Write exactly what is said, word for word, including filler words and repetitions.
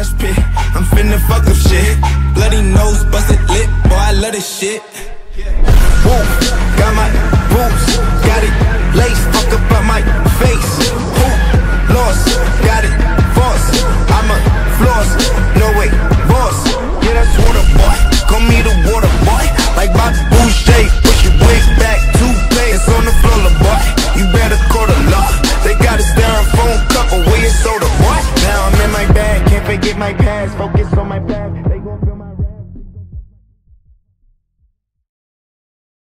mosh pit. I'm finna fuck up shit. Bloody nose, busted lip, boy, I love this shit. Woo, got my boots, got